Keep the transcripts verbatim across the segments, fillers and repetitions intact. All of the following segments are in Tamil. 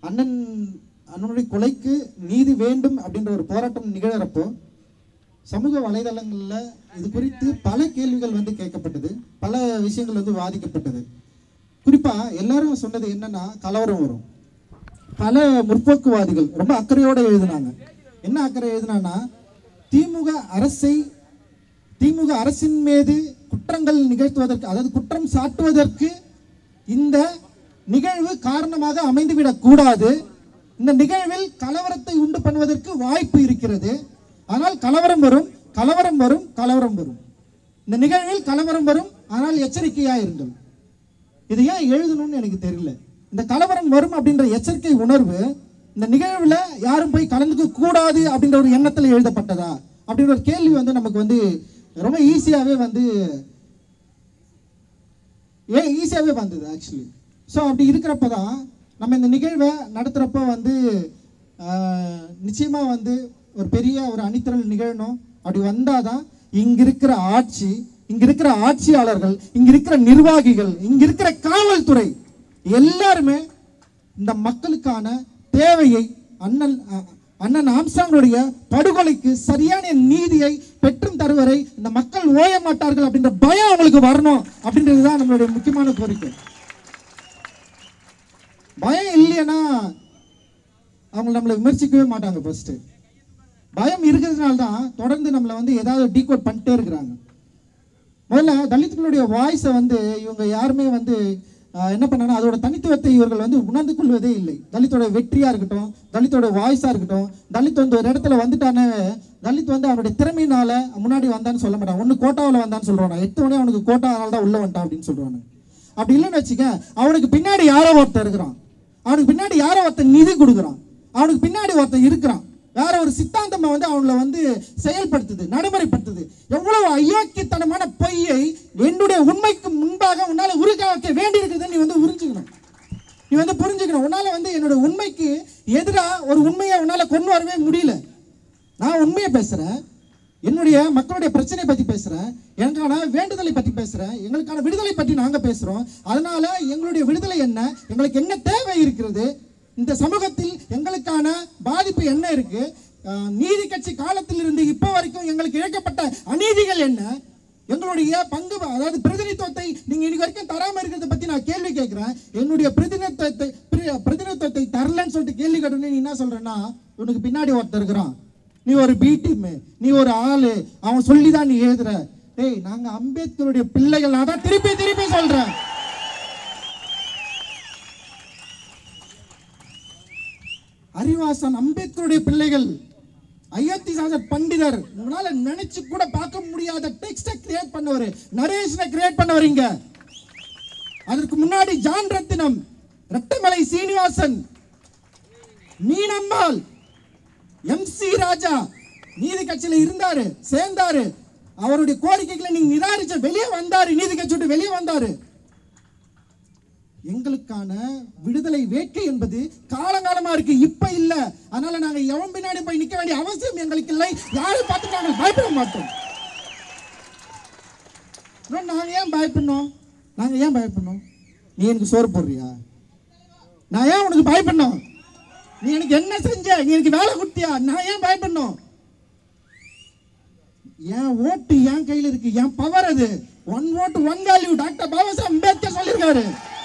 அண்ணன் அண்ணனுடைய கொலைக்கு நீதி வேண்டும் அப்படின்ற ஒரு போராட்டம் நிகழறப்போ சமூக வலைதளங்களில் இது குறித்து பல கேள்விகள் வந்து கேட்கப்பட்டது, பல விஷயங்கள் வந்து வாதிக்கப்பட்டது. குறிப்பாக எல்லாரும் சொன்னது என்னன்னா கலவரம் வரும். பல முற்போக்குவாதிகள் ரொம்ப அக்கறையோடு எழுதினாங்க. என்ன அக்கறை எழுதினான்னா, திமுக அரசை திமுக அரசின் மீது குற்றங்கள் நிகழ்த்துவதற்கு, அதாவது குற்றம் சாட்டுவதற்கு இந்த நிகழ்வு காரணமாக அமைந்துவிடக் கூடாது. இந்த நிகழ்வில் கலவரத்தை உண்டு பண்ணுவதற்கு வாய்ப்பு இருக்கிறது. ஆனால் கலவரம் வரும் கலவரம் வரும் கலவரம் வரும் இந்த நிகழ்வில் கலவரம் வரும், ஆனால் எச்சரிக்கையாக இருங்கள். இது ஏன் எழுதணும்னு எனக்கு தெரியல. இந்த கலவரம் வரும் அப்படின்ற எச்சரிக்கை உணர்வு இந்த நிகழ்வுல யாரும் போய் கலந்துக்க கூடாது அப்படின்ற ஒரு எண்ணத்தில் எழுதப்பட்டதா அப்படின்ற ஒரு கேள்வி வந்து நமக்கு வந்து ரொம்ப ஈஸியாகவே வந்து ஏன் ஈஸியாகவே வந்தது ஆக்சுவலி. ஸோ அப்படி இருக்கிறப்ப தான் நம்ம இந்த நிகழ்வை நடத்துகிறப்போ வந்து நிச்சயமாக வந்து ஒரு பெரிய ஒரு அணிதிரள் நிகழணும். அப்படி வந்தால் தான் இங்கே இருக்கிற ஆட்சி, இங்கே இருக்கிற ஆட்சியாளர்கள், இங்கே இருக்கிற நிர்வாகிகள், இங்கே இருக்கிற காவல்துறை எல்லாருமே இந்த மக்களுக்கான தேவையை, அண்ணன் அண்ணன் ஆம்ஸ்ட்ராங்குடைய படுகொலைக்கு சரியான நீதியை பெற்றும் தருவரை இந்த மக்கள் ஓய மாட்டார்கள் அப்படின்ற பயம் அவங்களுக்கு வரணும் அப்படின்றது தான் நம்மளுடைய முக்கியமான கோரிக்கை. பயம் இல்லைன்னா அவங்க நம்மளை விமர்சிக்கவே மாட்டாங்க. ஃபர்ஸ்ட் பயம் இருக்கிறதுனால தான் தொடர்ந்து நம்மளை வந்து ஏதாவது டீகோட் பண்ணிட்டே இருக்கிறாங்க. முதல்ல தலித்துகளுடைய வாய்ஸை வந்து இவங்க யாருமே வந்து என்ன பண்ணாங்கன்னா அதோட தனித்துவத்தை இவர்கள் வந்து உணர்ந்து கொள்வதே இல்லை. தலித்தோட வெற்றியாக இருக்கட்டும், தலித்தோட வாய்ஸாக இருக்கட்டும், தலித் வந்து ஒரு இடத்துல வந்துட்டானே, தலித் வந்து அவனுடைய திறமையினால முன்னாடி வந்தான்னு சொல்ல மாட்டான். ஒன்று கோட்டாவில் வந்தான்னு சொல்லுவானா, எட்டு உடனே அவனுக்கு கோட்டாவால் தான் உள்ள வந்துட்டான் அப்படின்னு சொல்லுவானு. அப்படி இல்லைன்னு வச்சுக்க, அவனுக்கு பின்னாடி யாரோ ஒருத்தர் இருக்கிறான், அவனுக்கு பின்னாடி யாரோ ஒருத்தர் நிதி கொடுக்குறான், அவனுக்கு பின்னாடி ஒருத்தர் இருக்கிறான், வேற ஒரு சித்தாந்தம் வந்து அவங்கள வந்து செயல்படுத்துது, நடைமுறைப்படுத்துது. எவ்வளவு அயோக்கியத்தனமான பொய்யை என்னுடைய உண்மைக்கு முன்பாக உன்னால உருக வைக்க வேண்டி இருக்குதுன்னு நீ வந்து உறிஞ்சுக்கணும். நீ வந்து புரிஞ்சுக்கணும். உன்னால வந்து என்னோட உண்மைக்கு எதிராக ஒரு உண்மையை உன்னால கொண்டு வரவே முடியல. நான் உண்மையை பேசுறேன், என்னுடைய மக்களுடைய பிரச்சனையை பற்றி பேசுறேன், எங்களுக்கான வேண்டுதலை பற்றி பேசுறேன், எங்களுக்கான விடுதலை பற்றி நாங்கள் பேசுறோம். அதனால எங்களுடைய விடுதலை என்ன, எங்களுக்கு என்ன தேவை இருக்கிறது, இந்த சமூகத்தில் எங்களுக்கான பாதிப்பு என்ன இருக்கு, நீதி கட்சி காலத்தில் இருந்து இப்போ வரைக்கும் எங்களுக்கு இழைக்கப்பட்ட அநீதிகள் என்ன, எங்களுடைய பங்கு, அதாவது பிரதிநிதித்துவத்தை நீங்க இன்னைக்கு வரைக்கும் தராம இருக்கிறத பத்தி நான் கேள்வி கேட்கிறேன். என்னுடைய பிரதிநிதித்துவத்தை பிரதிநிதித்துவத்தை தரலன்னு சொல்லிட்டு கேள்வி கேட்டோன்னு நீ என்ன சொல்றேன்னா, உனக்கு பின்னாடி ஒருத்தர் இருக்கிறான், நீ ஒரு பி டீம், நீ ஒரு ஆளு, அவன் சொல்லிதான் நீ எழுதுற. டேய், நாங்க அம்பேத்கருடைய பிள்ளைகள். நான் தான் திருப்பி திருப்பி சொல்றேன், அறிவாசன் அம்பேத்கருடைய பிள்ளைகள், அயோத்திதாசர் பண்டிதர். உங்களால நினைச்சு கூட பார்க்க முடியாத டெக்ஸ்டை கிரியேட் பண்ணவர், நரேஷனை கிரியேட் பண்ணவர். இங்க அதற்கு முன்னாடி John Rathinam, Rettamalai Srinivasan, Meenammal, M C Raja நீதி கட்சியில இருந்தாரு, சேர்ந்தாரு, அவருடைய கோரிக்கைகளை நீங்க நிராகரிச்ச வெளியே வந்தாரு, நீதி கட்சி விட்டு வெளியே வந்தாரு. எங்களுக்கான விடுதலை வேட்கை என்பது காலங்காலமா இருக்கு, இப்ப இல்ல. அதனால நாங்க எவன் பின்னாடி போய் நிக்க வேண்டிய அவசியம் எங்களுக்கு இல்லை. யாரும் பார்த்து நாங்கள் பயப்பட மாட்டோம். நாங்க ஏன் பயப்படணும்? நாங்க ஏன் பயப்படணும்? நீ எனக்கு சோறு போடுறியா? நான் ஏன் உனக்கு பயப்படணும்? நீ எனக்கு என்ன செஞ்ச? நீ எனக்கு வேலை கொடுத்தியா? நான் ஏன் பயப்படணும்? என் ஓட்டு என் கையில் இருக்கு, என் பவர் அது. ஒன் ஓட்டு one value. Doctor Baba Saheb Ambedkar சொல்லியிருக்காரு.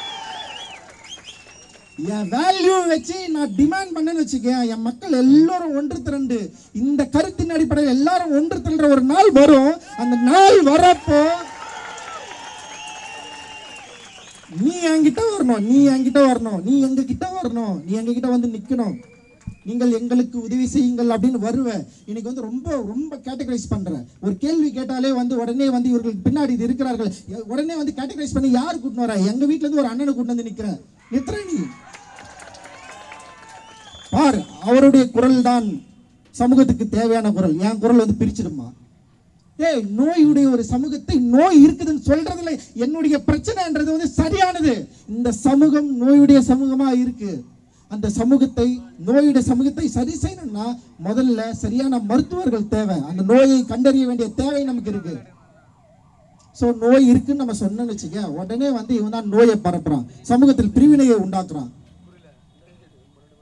என் வேல்யூ வச்சு நான் டிமாண்ட் பண்ணேன்னு வச்சுக்க, என் மக்கள் எல்லாரும் ஒன்று திரண்டு இந்த கருத்தின் அடிப்படையில் எல்லாரும் ஒன்று திரண்ட ஒரு நாள் வரும். அந்த நாள் வரப்போ நீ என்கிட்ட வரணும், நீ என்கிட்ட வரணும், நீ எங்க கிட்ட வரணும், நீ எங்க கிட்ட வந்து நிக்கணும். நீங்கள் எங்களுக்கு உதவி செய்யுங்கள் அப்படின்னு வருவேன். இன்னைக்கு வந்து ரொம்ப ரொம்ப கேட்டகரைஸ் பண்றேன். ஒரு கேள்வி கேட்டாலே வந்து உடனே வந்து இவர்களுக்கு பின்னாடி இது இருக்கிறார்கள், உடனே வந்து கேட்டகரைஸ் பண்ணி யாரு கூட்டின்னு வர? எங்க வீட்டுல இருந்து ஒரு அண்ணனை கூட்டு வந்து நிக்கிறேன். நித்திர நீ பாரு, அவருடைய குரல் தான் சமூகத்துக்கு தேவையான குரல். என் குரல் வந்து பிரிச்சிடுமா? ஏய், நோயுடைய ஒரு சமூகத்தை நோய் இருக்குதுன்னு சொல்றதுல என்னுடைய பிரச்சனைன்றது வந்து சரியானது. இந்த சமூகம் நோயுடைய சமூகமா இருக்கு. அந்த சமூகத்தை, நோயுடைய சமூகத்தை சரி செய்யணும்னா முதல்ல சரியான மருத்துவர்கள் தேவை. அந்த நோயை கண்டறிய வேண்டிய தேவை நமக்கு இருக்கு. ஸோ நோய் இருக்குன்னு நம்ம சொன்னோன்னு வச்சுக்க, உடனே வந்து இவன் தான் நோயை பரப்புறான், சமூகத்தில் பிரிவினையை உண்டாக்குறான்.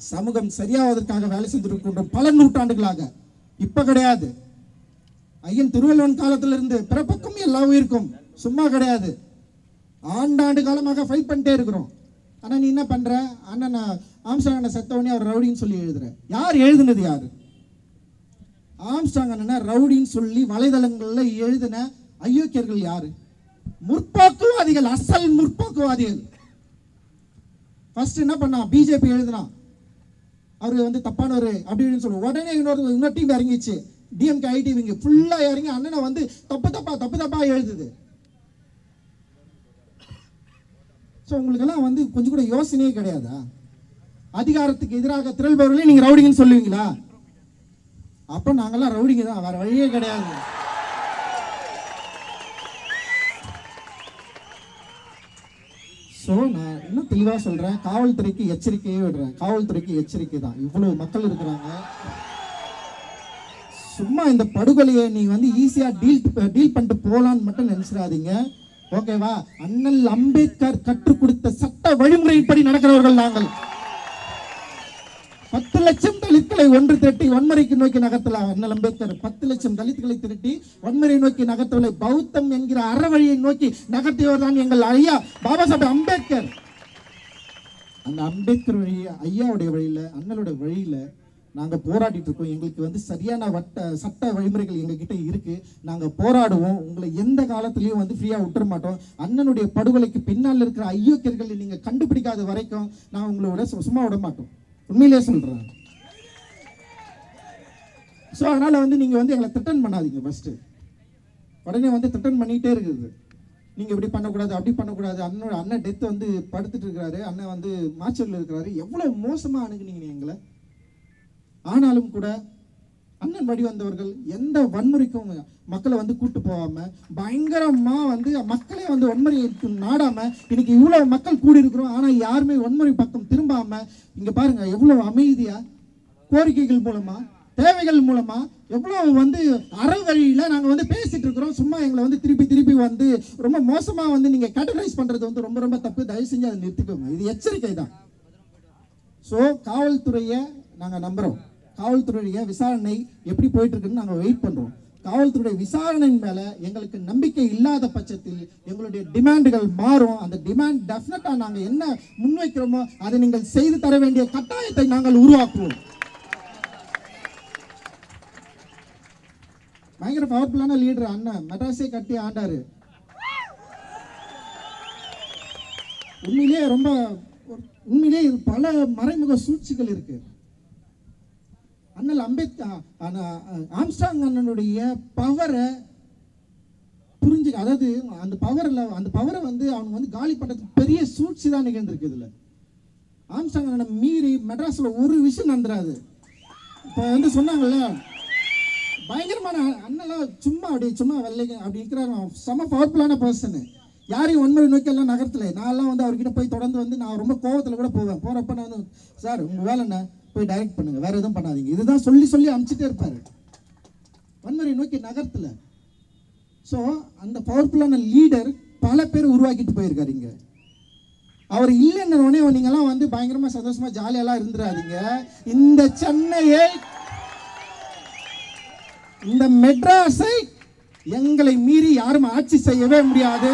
சமூகம் சரியாவதற்காக வேலை செஞ்சிருக்கின்றோம் பல நூற்றாண்டுகளாக. இப்ப கிடையாது, ஐயன் திருவள்ளுவன் காலத்திலிருந்து பிறப்புக்கும் எல்லா உயிருக்கும் சும்மா கிடையாது. ஆண்டாண்டு காலமாக ஃபைட் பண்ணிட்டே இருக்கிறோம். ஆனா நீ என்ன பண்ற? அண்ணன் ஆம்ஸ்ட்ராங் அண்ணன் செத்தவனே அவர் ரவுடின்னு சொல்லி எழுதுற. யார் எழுதுனது? யாரு? ஆம்ஸ்ட்ராங் அண்ணனை ரவுடின்னு சொல்லி வலைதளங்கள்ல எழுதின அயோக்கியர்கள் யாரு? முற்போக்குவாதிகள், அசல் முற்போக்குவாதிகள். ஃபர்ஸ்ட் என்ன பண்ணா? பிஜேபி எழுதுனா அவரு வந்து தப்பானவர் அப்படின்னு சொல்லு. உடனே இன்னொரு இன்னொரு டீம் இறங்கிச்சு, டிஎம்கே ஐடி விங்க ஃபுல்லா இறங்கி அண்ணனை வந்து தப்பு தப்பா தப்பு தப்பா எழுதுது. ஸோ உங்களுக்கெல்லாம் வந்து கொஞ்சம் கூட யோசனையே கிடையாதா? அதிகாரத்துக்கு எதிராக திரள்பவர்களே நீங்க ரவுடிங்கன்னு சொல்லுவீங்களா? அப்ப நாங்கெல்லாம் ரவுடிங்க தான், வேற வழியே கிடையாது. ஸோ நான் இன்னும் தெளிவாக சொல்கிறேன், காவல்துறைக்கு எச்சரிக்கையே விடுறேன். காவல்துறைக்கு எச்சரிக்கை தான். இவ்வளோ மக்கள் இருக்கிறாங்க. சும்மா இந்த படுகொலையை நீங்க வந்து ஈஸியாக டீல் டீல் பண்ணிட்டு போகலான்னு மட்டும் நினைச்சிடாதீங்க. ஓகேவா? அண்ணல் அம்பேத்கர் கற்றுக் கொடுத்த சட்ட வழிமுறையின்படி நடக்கிறவர்கள் நாங்கள். பத்து லட்சம் தலித்களை ஒன்று திரட்டி வன்முறைக்கு நோக்கி நகர்த்தல அண்ணல் அம்பேத்கர். பத்து லட்சம் தலித்களை திரட்டி வன்முறை நோக்கி நகர்த்தவில்லை, பௌத்தம் என்கிற அறவழியை நோக்கி நகர்த்தியவர் தான் எங்கள் ஐயா பாபா சாஹேப் அம்பேத்கர். அந்த அம்பேத்கர் வழி, ஐயாவுடைய வழியில, அண்ணலுடைய வழியில நாங்க போராடிட்டு இருக்கோம். எங்களுக்கு வந்து சரியான வட்ட சட்ட வழிமுறைகள் எங்க கிட்ட இருக்கு. நாங்க போராடுவோம். உங்களை எந்த காலத்திலயும் வந்து ஃப்ரீயா விட்டுற மாட்டோம். அண்ணனுடைய படுகொலைக்கு பின்னால் இருக்கிற ஐயோக்கியர்களை நீங்க கண்டுபிடிக்காத வரைக்கும் நான் உங்களோட சும்மா விட மாட்டோம். உண்மையிலே சொல்றேன். ஸோ அதனால வந்து நீங்க வந்து எங்களை த்ரெட்டன் பண்ணாதீங்க. ஃபர்ஸ்ட் உடனே வந்து த்ரெட்டன் பண்ணிட்டே இருக்குது. நீங்க இப்படி பண்ணக்கூடாது, அப்படி பண்ணக்கூடாது. அண்ணனோட அண்ணன் டெத் வந்து படுத்துட்டு இருக்கிறாரு, அண்ணன் வந்து மாச்சூர்ல இருக்கிறாரு. எவ்வளவு மோசமா அணுகுனீங்க எங்களை. ஆனாலும் கூட அண்ணன் வழி வந்தவர்கள் எந்த வன்முறைக்கும் மக்களை வந்து கூட்டு போகாம பயங்கரமா வந்து மக்களே வந்து வன்முறை நாடாம இன்னைக்கு இவ்வளவு மக்கள் கூடி இருக்கிறோம். ஆனா யாருமே வன்முறை பக்கம் திரும்பாம இங்க பாருங்க எவ்வளவு அமைதியா கோரிக்கைகள் மூலமா தேவைகள் மூலமா எவ்வளவு வந்து அறவழியில நாங்க வந்து பேசிட்டு இருக்கிறோம். சும்மா எங்களை வந்து திருப்பி திருப்பி வந்து ரொம்ப மோசமா வந்து நீங்க கேட்டகரைஸ் பண்றது வந்து ரொம்ப ரொம்ப தப்பு. தயவு செஞ்சு அதை நிறுத்திக்கோங்க. இது எச்சரிக்கை தான். ஸோ காவல்துறையை நாங்க நம்புறோம். காவல்துறைய விசாரணை எப்படி போயிட்டு இருக்குன்னு நாங்கள் வெயிட் பண்றோம். காவல்துறை விசாரணையின் மேல எங்களுக்கு நம்பிக்கை இல்லாத பட்சத்தில் எங்களுடைய டிமாண்டுகள் மாறும். அந்த டிமாண்ட் டெஃபினட்டா நாங்க என்ன முன்வைக்கிறோமோ அதை நீங்கள் செய்து தர வேண்டிய கட்டாயத்தை நாங்கள் உருவாக்குவோம். பயங்கர பவர்ஃபுல்லான லீடர் அண்ணன், மெட்ராஸே கட்டி ஆண்டாரு. உண்மையிலேயே ரொம்ப உண்மையிலேயே பல மறைமுக சூழ்ச்சிகள் இருக்கு. அண்ணல் அம்பேத்கர் ஆம்ஸ்ட்ராங் அண்ணனுடைய பவரை புரிஞ்சு, அதாவது அந்த பவரில் அந்த பவரை வந்து அவங்க வந்து காலி பண்ணுறதுக்கு பெரிய சூழ்ச்சி தான் நிகழ்ந்திருக்கு. இதில் ஆம்ஸ்ட்ராங் அண்ணனை மீறி மெட்ராஸில் ஒரு விஷயம் நடந்துடாது. இப்போ வந்து சொன்னாங்கல்ல, பயங்கரமான அண்ணெல்லாம் சும்மா அப்படி சும்மா வெள்ளைங்க அப்படி இருக்கிறாங்க. செம பவர்ஃபுல்லான பர்சனு. யாரையும் வன்முறை நோக்கி எல்லாம் நகரத்தில் நான்லாம் வந்து அவர்கிட்ட போய் தொடர்ந்து வந்து நான் ரொம்ப கோவத்தில் கூட போவேன். போகிறப்ப நான் வந்து சார் உங்கள் வேலை என்ன, போய் டைரக்ட் பண்ணுங்க, வேற எதுவும் பண்ணாதீங்க, இதுதான் சொல்லி சொல்லி அனுப்பிச்சிட்டே இருப்பாரு. வன்முறை நோக்கி நகர்த்தல. ஸோ அந்த பவர்ஃபுல்லான லீடர் பல பேர் உருவாக்கிட்டு போயிருக்காரு. இங்க அவர் இல்லைன்னு உடனே நீங்கெல்லாம் வந்து பயங்கரமா சந்தோஷமா ஜாலியெல்லாம் இருந்துடாதீங்க. இந்த சென்னையை, இந்த மெட்ராஸை எங்களை மீறி யாரும் ஆட்சி செய்யவே முடியாது.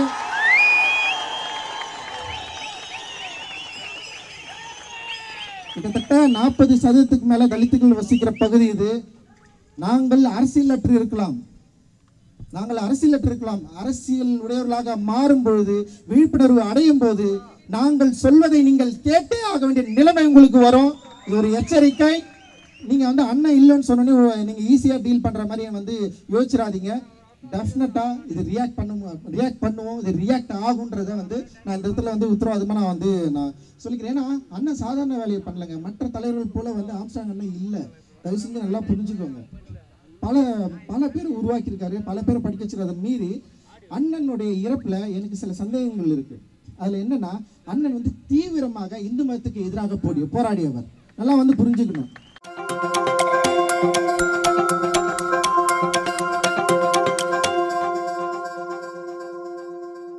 கிட்டத்தட்ட நாற்பது சதவீதத்துக்கு மேல தலித்துகள் வசிக்கிற பகுதி இது. நாங்கள் அரசியலற்று இருக்கலாம், நாங்கள் அரசியலற்று இருக்கலாம். அரசியல் உடையவர்களாக மாறும் பொழுது, விழிப்புணர்வு அடையும் போது நாங்கள் சொல்வதை நீங்கள் கேட்டே ஆக வேண்டிய நிலைமை உங்களுக்கு வரும். இது ஒரு எச்சரிக்கை. நீங்க வந்து அண்ணன் இல்லைன்னு சொன்னோன்னே நீங்க ஈஸியா டீல் பண்ற மாதிரி வந்து யோசிச்சிடாதீங்க. டெஃபினட்டா இது ரியாக்ட் பண்ணுவோம் ரியாக்ட் பண்ணுவோம் இது ரியாக்ட் ஆகுன்றத வந்து நான் இந்த இடத்துல வந்து உத்தரவாதமாக நான் வந்து நான் சொல்லிக்கிறேன். ஏன்னா அண்ணன் சாதாரண வேலையை பண்ணலைங்க. மற்ற தலைவர்கள் போல வந்து ஆம்ஸ்ட்ராங் அண்ணன் இல்லை. தயவு செஞ்சு நல்லா புரிஞ்சுக்கோங்க. பல பல பேர் உருவாக்கியிருக்காரு, பல பேரை படிக்க வச்சிருக்கிறத மீறி அண்ணனுடைய இறப்புல எனக்கு சில சந்தேகங்கள் இருக்கு. அதுல என்னன்னா, அண்ணன் வந்து தீவிரமாக இந்து மதத்துக்கு எதிராக போடி போராடியவர். நல்லா வந்து புரிஞ்சுக்கணும்.